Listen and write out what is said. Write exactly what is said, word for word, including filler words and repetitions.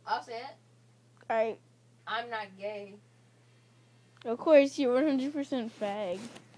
I'll say it. Alright. I'm not gay. Of course, you're one hundred percent fag.